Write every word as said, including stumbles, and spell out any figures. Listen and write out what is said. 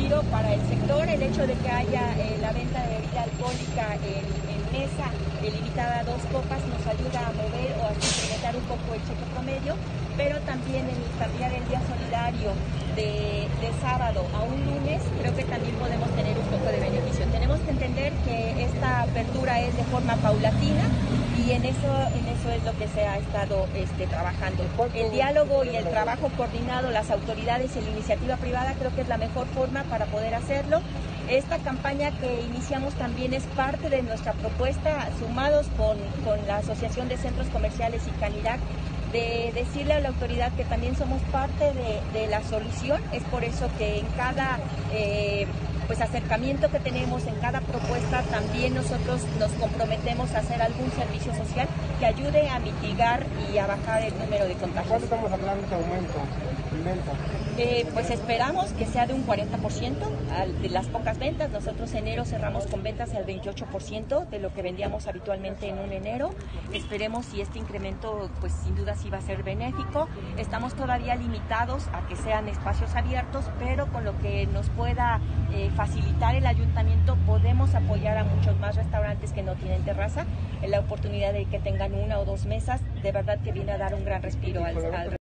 respiro para el sector. El hecho de que haya eh, la venta de bebida alcohólica en, en mesa eh, limitada a dos copas nos ayuda a mover o a incrementar un poco el cheque promedio, pero también en cambiar el día solidario de, de sábado a un lunes, creo que también podemos tener un poco de beneficio. Tenemos que entender que esta apertura es de forma paulatina y en eso, en eso es lo que se ha estado este, trabajando. El diálogo y el trabajo coordinado, las autoridades y la iniciativa privada, creo que es la mejor forma para poder hacerlo. Esta campaña que iniciamos también es parte de nuestra propuesta, sumados con, con la Asociación de Centros Comerciales y Canirac, de decirle a la autoridad que también somos parte de, de la solución. Es por eso que en cada eh, pues acercamiento que tenemos, en cada propuesta, también nosotros nos comprometemos a hacer algún servicio social que ayude a mitigar y a bajar el número de contagios. ¿Cuánto estamos hablando de aumento en venta? Eh, pues esperamos que sea de un cuarenta por ciento de las pocas ventas. Nosotros enero cerramos con ventas al veintiocho por ciento de lo que vendíamos habitualmente en un enero. Esperemos si este incremento, pues sin duda sí va a ser benéfico. Estamos todavía limitados a que sean espacios abiertos, pero con lo que nos pueda eh, facilitar el ayuntamiento podemos apoyar a muchos más restaurantes que no tienen terraza en la oportunidad de que tengan una o dos mesas. De verdad que viene a dar un gran respiro al, al